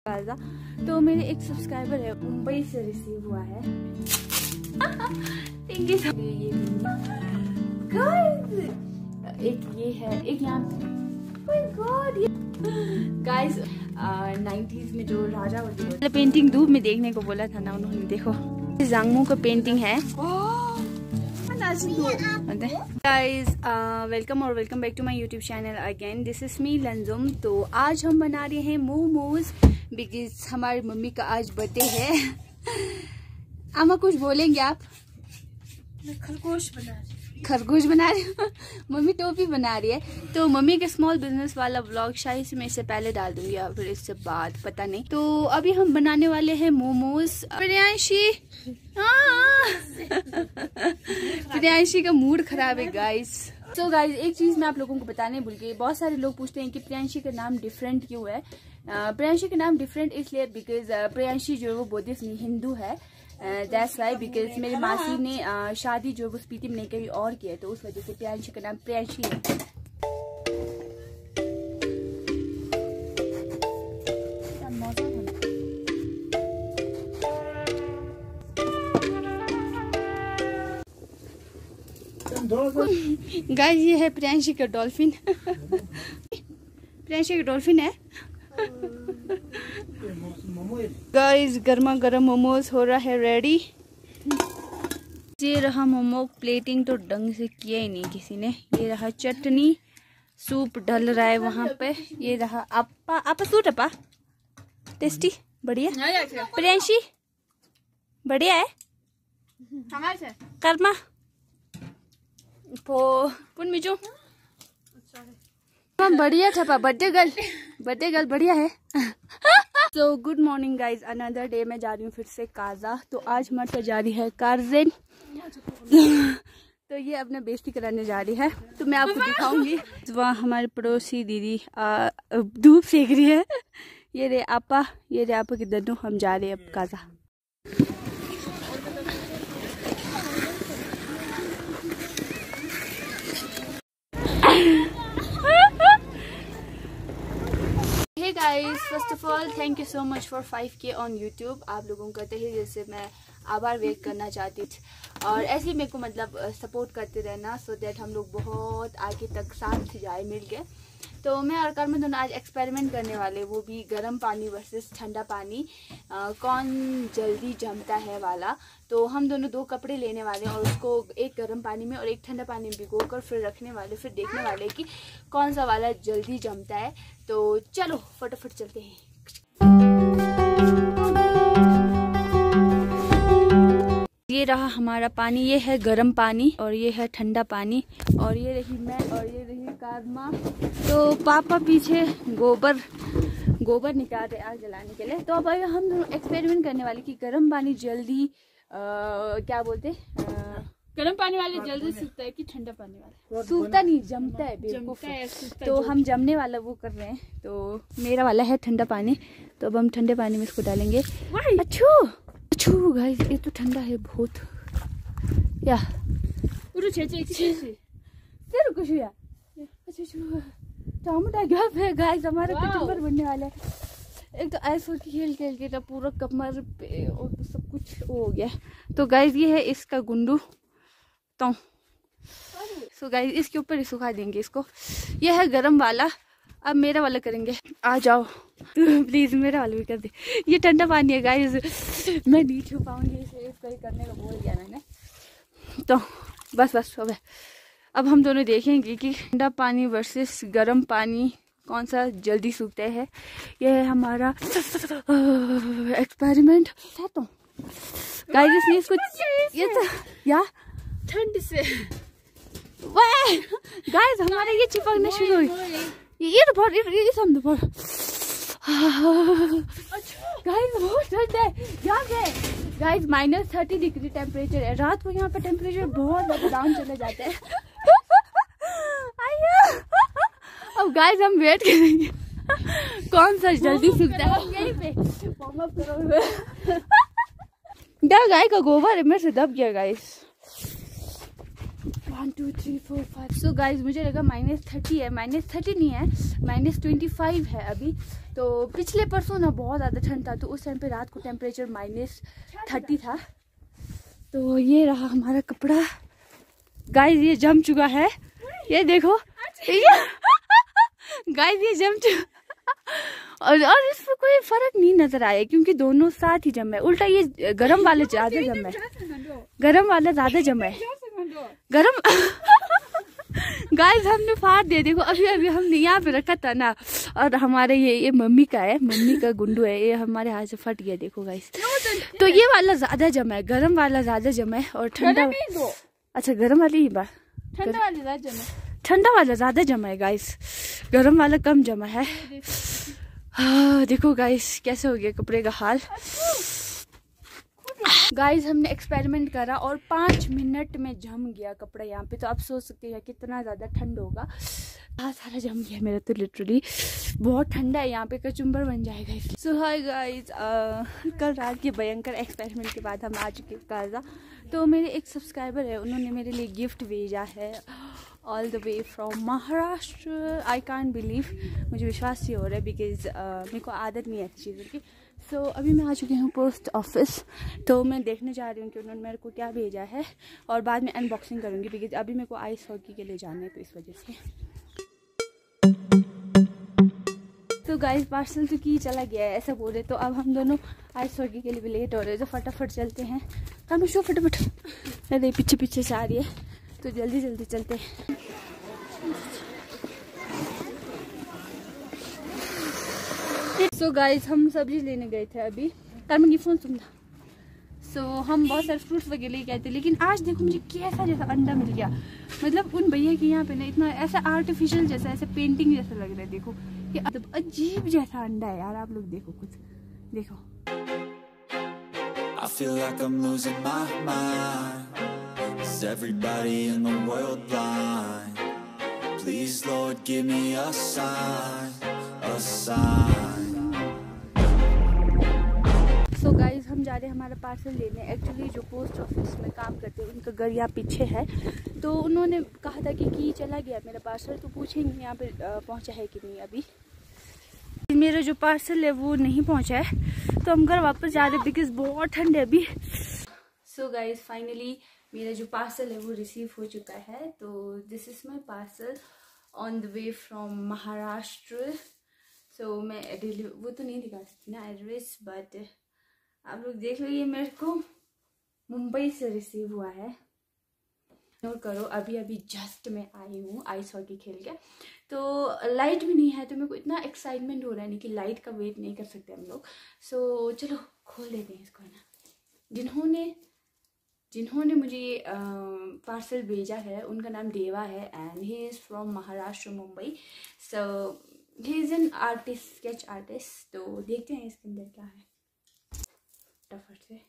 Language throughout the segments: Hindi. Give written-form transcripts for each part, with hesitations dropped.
काजा। तो मेरे एक सब्सक्राइबर है, मुंबई से रिसीव हुआ है। Thank you so guys. एक ये है, एक यहाँ गाइस 90s में जो राजा होते पेंटिंग धूप में देखने को बोला था ना उन्होंने, देखो जांगमू का पेंटिंग है। गाइस वेलकम और welcome back to my YouTube channel again. This is me Lanjum. तो आज हम बना रहे हैं मोमोज बिकॉज हमारी मम्मी का आज बर्थडे है। अम्मा कुछ बोलेंगे आप? मैं खरगोश बना रही हूँ। मम्मी टोपी बना रही है। तो मम्मी के स्मॉल बिजनेस वाला व्लॉग शायद से मैं इससे पहले डाल दूंगी या फिर इससे बाद, पता नहीं। तो अभी हम बनाने वाले हैं मोमोज। प्रियांशी प्रियांशी का मूड खराब है गाइस। तो गाइस एक चीज मैं आप लोगों को बताने भूल गई। बहुत सारे लोग पूछते हैं कि प्रियांशी का नाम डिफरेंट क्यों है। प्रियांशी का नाम डिफरेंट इसलिए बिकॉज प्रियांशी जो है वो बुद्धिस्ट नहीं हिंदू है। दैट्स वाई बिकॉज मेरी मासी ने शादी जो है वो स्पीति में नहीं कहीं और की है, तो उस वजह से प्रियांशी का नाम प्रियांशी है। गाइस ये है प्रियांशी का डॉल्फिन। प्रियांशी का डॉल्फिन है। गाइस गर्मा गर्म मोमोज हो रहा है रेडी। ये रहा मोमो, प्लेटिंग तो ढंग से किया ही नहीं किसी ने। ये रहा चटनी, सूप डल रहा है वहां पे। ये रहा आपा सूट अपा टेस्टी बढ़िया। प्रियांशी बढ़िया है। कर्मा पुन मिजो बढ़िया था। बर्थडे गर्ल बढ़िया है। So good morning guys, another day में जा रही हूँ फिर से काजा। तो आज हमारे साथ जा रही है कार्जेन। तो ये अपना बेइज्जती कराने जा रही है, तो मैं आपको दिखाऊंगी। वहाँ हमारे पड़ोसी दीदी धूप सेक रही है। ये रे आपा के दोनों हम जा रहे हैं अब Kaza. Hey guys, first of all thank you so much for 5K on YouTube। आप लोगों का तहे दिल से मैं आभार व्यक्त करना चाहती थी, और ऐसे ही मेरे को मतलब सपोर्ट करते रहना सो दैट हम लोग बहुत आगे तक साथ जाए मिल के। तो मैं और कर्म दोनों आज एक्सपेरिमेंट करने वाले, वो भी गर्म पानी वर्सेस ठंडा पानी, कौन जल्दी जमता है वाला। तो हम दोनों 2 कपड़े लेने वाले हैं और उसको एक गर्म पानी में और एक ठंडा पानी में भिगोकर फिर रखने वाले, फिर देखने वाले कि कौन सा वाला जल्दी जमता है। तो चलो फटाफट चलते हैं। ये रहा हमारा पानी, ये है गर्म पानी और ये है ठंडा पानी, और ये रही मैं और ये रही कारमा। तो पापा पीछे गोबर निकाल रहे आग जलाने के लिए। तो अब हम एक्सपेरिमेंट करने वाले कि गर्म पानी जल्दी क्या बोलते गर्म पानी वाले जल्दी सूखता है कि ठंडा पानी वाला? सूखता नहीं, जमता है बेवकूफ। तो हम जमने वाला वो कर रहे हैं। तो मेरा वाला है ठंडा पानी, तो अब हम ठंडे पानी में इसको डालेंगे। अच्छू गाइस ये तो ठंडा है बहुत। या कुछ या टमाटर गैप है गाइस, हमारा कचम्बर बनने वाला है। एक तो ऐसा खेल के पूरा कमर पे और सब कुछ हो गया। तो गाइस ये है इसका गुंडू। तो सो गाइस इसके ऊपर ही सुखा देंगे इसको। ये है गरम वाला, अब मेरा वाला करेंगे। आ जाओ तो प्लीज मेरा वाला भी कर दे। ये ठंडा पानी है गाइस, मैं नहीं छू पाऊंगी इसे, इसको ही करने का बोल दिया मैंने। तो बस अब हम दोनों देखेंगे कि ठंडा पानी वर्सेस गर्म पानी कौन सा जल्दी सूखता है। यह है हमारा एक्सपेरिमेंट। तो गाइस इसने इसको ये तो या ठंड से गाइस हमारा ये चिपकना शुरू हुई। ये तो बहुत गाइस बहुत ठंड है यहाँ पे। गाइस -30 डिग्री टेम्परेचर है। रात को यहाँ पे टेम्परेचर बहुत ज्यादा डाउन चले जाते हैं। अब गाइस हम वेट करेंगे कौन सा जल्दी सूखता है। यहीं पे डर गाय का गोबर है मेरे से दब गया गाइस। 1 2 3 4 5। सो गाइस मुझे लगा -30 है, -30 नहीं है, -25 है अभी। तो पिछले परसों ना बहुत ज़्यादा ठंड था, तो उस टाइम पे रात को टेम्परेचर -30 था। तो ये रहा हमारा कपड़ा गाइस, ये जम चुका है, ये देखो गाइस ये जम चुका और इस पर कोई फर्क नहीं नजर आया क्योंकि दोनों साथ ही जम है। उल्टा ये गरम वाले ज्यादा जम है, गरम वाला ज्यादा जम है, गरम गाइस हमने फाड़ दिया। देखो अभी अभी हमने यहाँ पे रखा था ना, और हमारे ये मम्मी का है, मम्मी का गुंडू है, ये हमारे हाथ से फट गया। देखो गाइस, तो ये वाला ज्यादा जमा है, गरम वाला ज्यादा जमा है और ठंडा। अच्छा गरम वाली ही बात, ठंडा वाला ज्यादा जमा, ठंडा वाला ज्यादा जमा है गाइस, गरम वाला कम जमा है। देखो गाइस कैसे हो गया कपड़े का हाल। गाइस हमने एक्सपेरिमेंट करा और 5 मिनट में जम गया कपड़ा यहाँ पे। तो आप सोच सकते हैं कितना ज़्यादा ठंड होगा। बहुत सारा जम गया मेरा, तो लिटरली बहुत ठंडा है यहाँ पे, कचुम्बर बन जाएगा। सो हाय गाइस, कल रात के भयंकर एक्सपेरिमेंट के बाद हम आ चुके हैं काजा। तो मेरे एक सब्सक्राइबर है, उन्होंने मेरे लिए गिफ्ट भेजा है all the way from Maharashtra. I can't believe, मुझे विश्वास ही हो रहा है बिकॉज मेरे को आदत नहीं है ऐसी चीज़ों की। सो अभी मैं आ चुकी हूँ पोस्ट ऑफिस, तो मैं देखने जा रही हूँ कि उन्होंने मेरे को क्या भेजा है और बाद में अनबॉक्सिंग करूँगी बिकॉज अभी मेरे को आइस हॉकी के लिए जाना है, तो इस वजह से। तो गाइस पार्सल तो की चला गया है ऐसा बोले, तो अब हम दोनों आइस हॉकी के लिए भी लेट हो रहे हैं, तो फटाफट चलते हैं। हम शो फटाफट, अरे पीछे पीछे से आ रही है, तो जल्दी जल्दी चलते हैं। सो गाइस हम सब्जी लेने गए थे अभी, कार्मन की फोन सुन था। सो हम बहुत सारे फ्रूट्स वगैरह लेके आए थे, लेकिन आज देखो मुझे कैसा जैसा अंडा मिल गया। मतलब उन भैया के यहाँ पे ना इतना ऐसा आर्टिफिशियल जैसा, ऐसे पेंटिंग जैसा लग रहा है। देखो ये मतलब अजीब जैसा अंडा है यार, आप लोग देखो कुछ देखो। I feel like I'm losing my mind. Is everybody in the world blind? Please Lord give me a sign, a sign. So guys हम जा रहे हैं हमारा पार्सल लेने। एक्चुअली जो पोस्ट ऑफिस में काम करते हैं उनका घर यहाँ पीछे है, तो उन्होंने कहा था कि चला गया मेरा पार्सल, तो पूछेंगे यहाँ पे पहुँचा है कि नहीं। अभी मेरा जो पार्सल है वो नहीं पहुँचा है, तो हम घर वापस जा रहे हैं बिकॉज बहुत ठंड है अभी। सो गाइज फाइनली मेरा जो पार्सल है वो रिसीव हो चुका है। तो this is my parcel on the way from Maharashtra. So मैं वो तो नहीं दिखा सकती ना एड्रेस, बट आप लोग देख लो, ये मेरे को मुंबई से रिसीव हुआ है। नोट करो, अभी अभी जस्ट मैं आई हूँ आइस हॉकी खेल के, तो लाइट भी नहीं है, तो मेरे को इतना एक्साइटमेंट हो रहा है नहीं कि लाइट का वेट नहीं कर सकते हम लोग। सो चलो खोल लेते हैं इसको ना। जिन्होंने मुझे ये पार्सल भेजा है उनका नाम देवा है and he is from Maharashtra Mumbai. So he is an artist, sketch artist. तो देखते हैं इसके अंदर क्या है फटाफट से।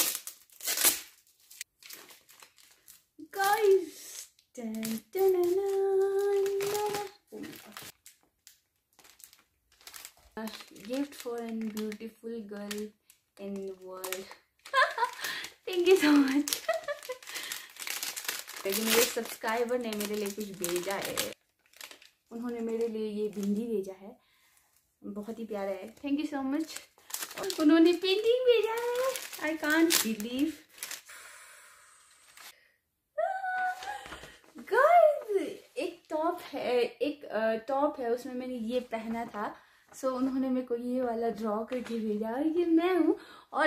Guys, gift for a beautiful girl in the world. Thank you so much. लेकिन मेरे सब्सक्राइबर ने मेरे लिए कुछ भेजा है, उन्होंने मेरे लिए ये बिंदी भेजा है, बहुत ही प्यारा है। Thank you so much. उन्होंने पेंटिंग भेजा है, आई कांट बिलीव। एक टॉप है उसमें मैंने ये पहना था। सो उन्होंने मेरे को ये वाला ड्रॉ करके भेजा, और ये मैं हूँ। और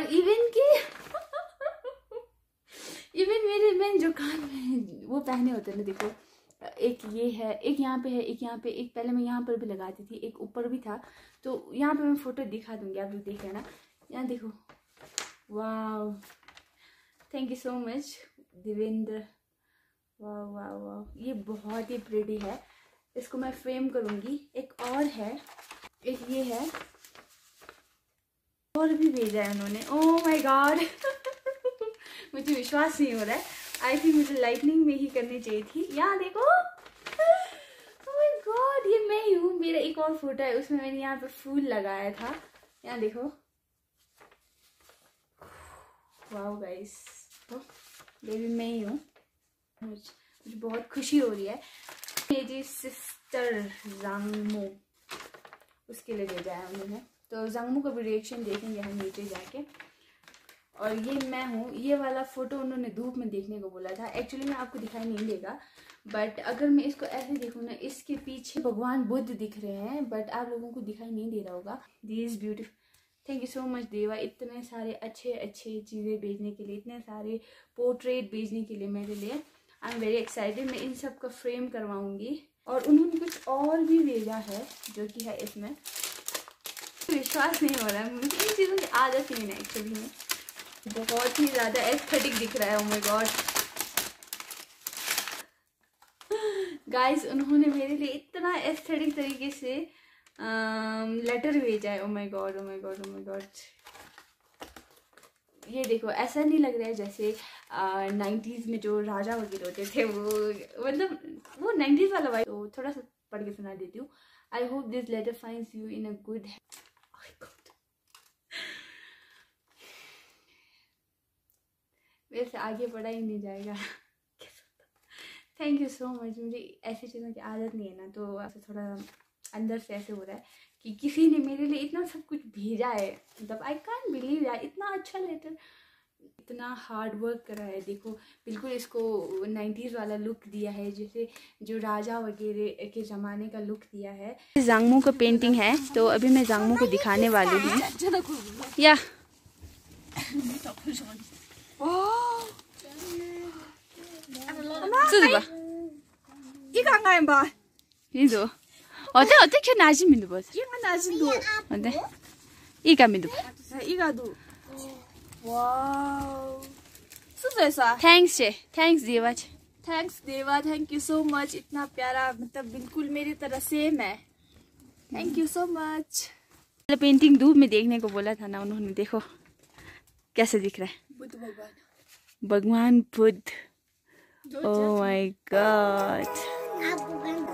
इवन मेरे मैंने जो कान में वो पहने होते हैं ना, देखो एक ये है, एक यहाँ पे है, एक यहाँ पे, एक पहले मैं यहाँ पर भी लगाती थी, एक ऊपर भी था। तो यहाँ पे मैं फोटो दिखा दूंगी, आप लोग देख लेना। यहाँ देखो, वाह thank you so much Devendra. वाह वाह वाह, ये बहुत ही प्रिटी है, इसको मैं फ्रेम करूँगी। एक और है, एक ये है, और भी भेजा है उन्होंने। ओह माय गॉड मुझे विश्वास नहीं हो रहा है। आई थिंक मुझे लाइटनिंग में ही करनी चाहिए थी। यहाँ देखो, ओह माय गॉड, ये मैं ही हूँ। मेरा एक और फोटो है, उसमें मैंने यहाँ पे फूल लगाया था। यहाँ देखो, वाह गाइस, ये भी मैं ही हूँ। मुझे बहुत खुशी हो रही है। मेरी सिस्टर रामो, उसके लिए भेजा है उन्होंने। तो जंगमू का भी रिएक्शन देखेंगे हम नीचे जाके। और ये मैं हूँ, ये वाला फ़ोटो उन्होंने धूप में देखने को बोला था। एक्चुअली में आपको दिखाई नहीं देगा, बट अगर मैं इसको ऐसे देखूँ ना, इसके पीछे भगवान बुद्ध दिख रहे हैं, बट आप लोगों को दिखाई नहीं दे रहा होगा। This beautiful, thank you so much Deva, इतने सारे अच्छे अच्छे चीज़ें भेजने के लिए, इतने सारे पोर्ट्रेट भेजने के लिए मेरे लिए। I am very excited. मैं इन सब का फ्रेम करवाऊँगी। और उन्होंने कुछ और भी भेजा है जो कि है इसमें, विश्वास नहीं हो रहा है मुझे, इन चीज़ों की आदत ही नहीं एक्चुअली में। बहुत ही ज़्यादा एस्थेटिक दिख रहा है। ओह माय गॉड गाइस, उन्होंने मेरे लिए इतना एस्थेटिक तरीके से लेटर भेजा है। Oh my God, oh my God, oh my God. ये देखो, ऐसा नहीं लग रहा है जैसे 90s में जो राजा वगैरह होते थे, वो मतलब वो 90s वाला वाइब। तो थोड़ा सा पढ़ के सुना देती हूँ। I hope this letter finds you in a good. वैसे आगे पढ़ा ही नहीं जाएगा। Thank you so much. मुझे ऐसी चीज़ों की आदत नहीं है ना, तो ऐसे थोड़ा अंदर से ऐसे हो रहा है कि किसी ने मेरे लिए इतना सब कुछ भेजा है। मतलब आई कांट बिलीव यार, इतना अच्छा लेटर, इतना हार्ड वर्क करा है। देखो बिल्कुल इसको 90s वाला लुक दिया है, जैसे जो राजा वगैरह के ज़माने का लुक दिया है। जांगमू का पेंटिंग है, तो अभी मैं जांगमू को दिखाने वाली हूँ। या 이거 어때 어떻게 나지민도 보자. 이거 나진도. 어때? 이가민도. 이가도. वाओ, सुजैसा। Thanks Deva. Thanks Deva, thank you so much. इतना प्यारा, मतलब बिल्कुल मेरी तरह सेम है। Thank you so much. Painting धूप में देखने को बोला था ना उन्होंने, देखो कैसे दिख रहा है। बुद्ध भगवान, भगवान बुद्ध। ओह माय गॉड।